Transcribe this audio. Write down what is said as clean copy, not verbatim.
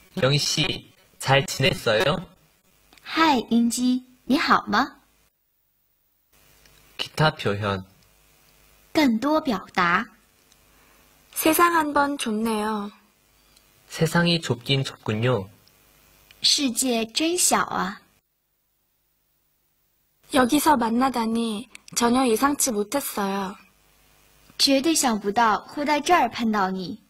영희 씨, 잘 지냈어요? 嗨，英姬，你好吗？ 기타 표현. 更多表达。 세상 한번 좁네요. 세상이 좁긴 좁군요. 世界真小啊！ 여기서 만나다니 전혀 예상치 못했어요. 绝对想不到会在这儿碰到你。